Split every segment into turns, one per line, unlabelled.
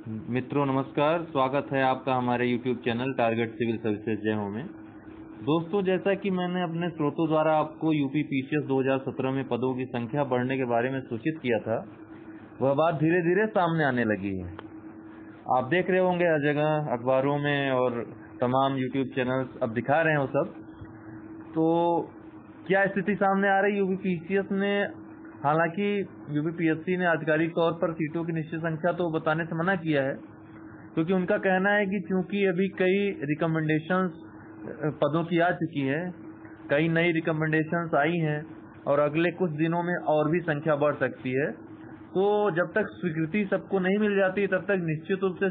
मित्रों नमस्कार, स्वागत है आपका हमारे YouTube channel target civil services जय हो में। दोस्तों, जैसा कि मैंने अपने स्रोतों द्वारा आपको यूपी पीसीएस 2017 में पदों की संख्या बढ़ने के बारे में सूचित किया था, वह बात धीरे धीरे सामने आने लगी है। आप देख रहे होंगे हर जगह अखबारों में और तमाम YouTube चैनल्स अब दिखा रहे हैं वो सब। तो क्या स्थिति सामने आ रही यूपी पीसीएस में? हालांकि यूपीपीएससी ने आधिकारिक तौर पर सीटों की निश्चित संख्या तो बताने से मना किया है, क्योंकि उनका कहना है कि चूंकि अभी कई रिकमेंडेशंस पदों की आ चुकी है, कई नई रिकमेंडेशंस आई हैं और अगले कुछ दिनों में और भी संख्या बढ़ सकती है। तो जब तक स्वीकृति सबको नहीं मिल जाती तब तक निश्चित रूप से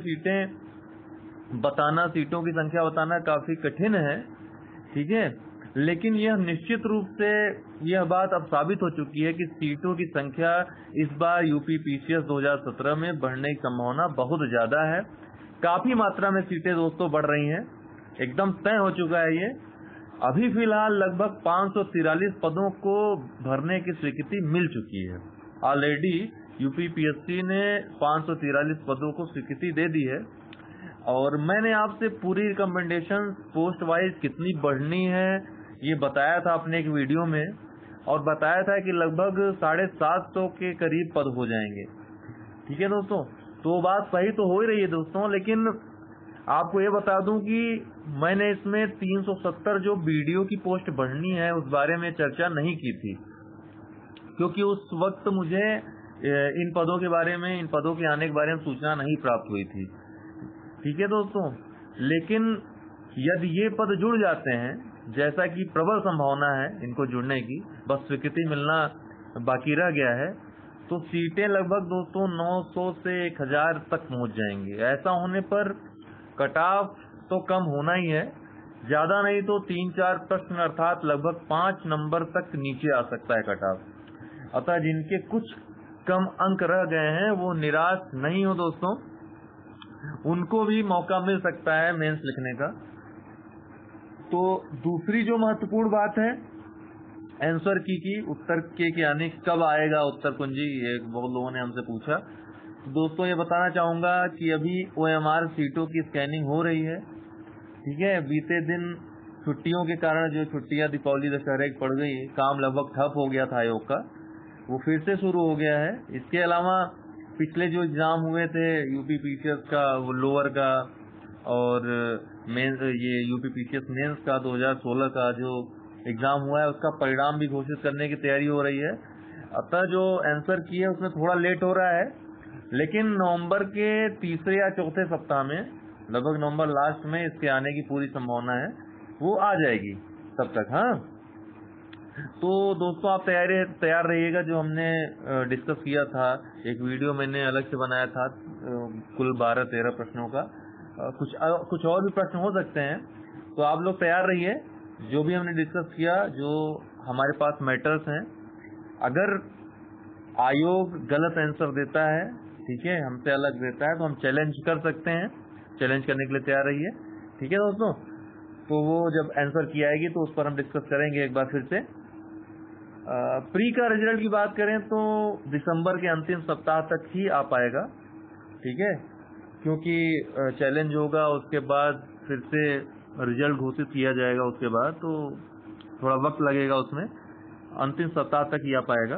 सीटों की संख्या बताना काफी कठिन है। ठीक है, लेकिन यह निश्चित रूप से यह बात अब साबित हो चुकी है कि सीटों की संख्या इस बार यूपी पीसीएस 2017 में बढ़ने की संभावना बहुत ज्यादा है। काफी मात्रा में सीटें दोस्तों बढ़ रही हैं, एकदम तय हो चुका है ये। अभी फिलहाल लगभग 543 पदों को भरने की स्वीकृति मिल चुकी है। ऑलरेडी यूपी पीएससी ने 543 पदों को स्वीकृति दे दी है और मैंने आपसे पूरी रिकमेंडेशन पोस्ट वाइज कितनी बढ़नी है ये बताया था अपने एक वीडियो में, और बताया था कि लगभग 750 के करीब पद हो जाएंगे। ठीक है दोस्तों, तो बात सही तो हो ही रही है दोस्तों, लेकिन आपको ये बता दूं कि मैंने इसमें 370 जो वीडियो की पोस्ट बढ़नी है उस बारे में चर्चा नहीं की थी, क्योंकि उस वक्त मुझे इन पदों के बारे में, इन पदों के आने के बारे में सूचना नहीं प्राप्त हुई थी। ठीक है दोस्तों, लेकिन यदि ये पद जुड़ जाते हैं, जैसा कि प्रबल संभावना है इनको जुड़ने की, बस स्वीकृति मिलना बाकी रह गया है, तो सीटें लगभग दोस्तों 900 से 1000 तक पहुंच जाएंगी। ऐसा होने पर कट ऑफ तो कम होना ही है, ज्यादा नहीं तो 3-4 प्रश्न अर्थात लगभग 5 नंबर तक नीचे आ सकता है कट ऑफ। अतः जिनके कुछ कम अंक रह गए हैं वो निराश नहीं हो दोस्तों, उनको भी मौका मिल सकता है मेंस लिखने का। तो दूसरी जो महत्वपूर्ण बात है आंसर की उत्तर के यानी कब आएगा उत्तर कुंजी, ये बहुत लोगों ने हमसे पूछा। तो दोस्तों ये बताना चाहूंगा कि अभी ओएमआर सीटों की स्कैनिंग हो रही है। ठीक है, बीते दिन छुट्टियों के कारण जो छुट्टियां दीपावली दशहरे की पड़ गई, काम लगभग ठप हो गया था आयोग का, वो फिर से शुरू हो गया है। इसके अलावा पिछले जो एग्जाम हुए थे यूपी पीसीएस का, वो लोअर का और मेंस, ये यूपी पीसीएस मेंस का 2016 का जो एग्जाम हुआ है उसका परिणाम भी घोषित करने की तैयारी हो रही है। अतः जो आंसर की है उसमें थोड़ा लेट हो रहा है, लेकिन नवंबर के तीसरे या चौथे सप्ताह में, लगभग नवंबर लास्ट में इसके आने की पूरी संभावना है, वो आ जाएगी तब तक। हाँ, तो दोस्तों आप तैयार रहिएगा। जो हमने डिस्कस किया था, एक वीडियो मैंने अलग से बनाया था कुल 12-13 प्रश्नों का, कुछ और भी प्रश्न हो सकते हैं, तो आप लोग तैयार रहिए। जो भी हमने डिस्कस किया, जो हमारे पास मैटर्स हैं, अगर आयोग गलत आंसर देता है, ठीक है, हमसे अलग देता है, तो हम चैलेंज कर सकते हैं, चैलेंज करने के लिए तैयार रहिए। ठीक है दोस्तों, तो वो जब आंसर की आएगी तो उस पर हम डिस्कस करेंगे एक बार फिर से। प्री का रिजल्ट की बात करें तो दिसंबर के अंतिम सप्ताह तक ही आ पाएगा। ठीक है, क्योंकि चैलेंज होगा, उसके बाद फिर से रिजल्ट घोषित किया जाएगा, उसके बाद तो थोड़ा वक्त लगेगा उसमें, अंतिम सप्ताह तक ही आ पाएगा।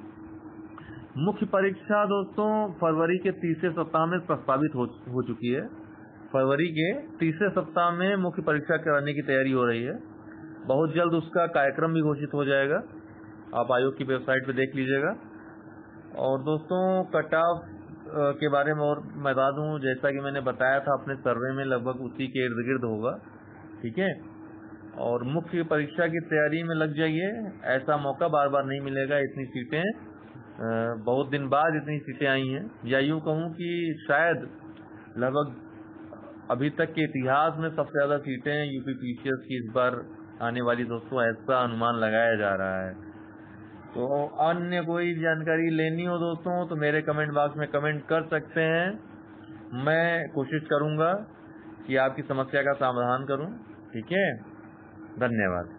मुख्य परीक्षा दोस्तों फरवरी के तीसरे सप्ताह में प्रस्तावित हो चुकी है। फरवरी के तीसरे सप्ताह में मुख्य परीक्षा कराने की तैयारी हो रही है। बहुत जल्द उसका कार्यक्रम भी घोषित हो जाएगा, आप आयोग की वेबसाइट पे देख लीजिएगा। और दोस्तों कट ऑफ के बारे में और मैं बता दूं, जैसा कि मैंने बताया था अपने सर्वे में, लगभग उसी के इर्द गिर्द होगा। ठीक है, और मुख्य परीक्षा की तैयारी में लग जाइए, ऐसा मौका बार बार नहीं मिलेगा। इतनी सीटें बहुत दिन बाद इतनी सीटें आई हैं, या यूं कहूं कि शायद लगभग अभी तक के इतिहास में सबसे ज्यादा सीटें यूपी पीसीएस की इस बार आने वाली दोस्तों, ऐसा अनुमान लगाया जा रहा है। तो अन्य कोई जानकारी लेनी हो दोस्तों तो मेरे कमेंट बॉक्स में कमेंट कर सकते हैं, मैं कोशिश करूंगा कि आपकी समस्या का समाधान करूं। ठीक है, धन्यवाद।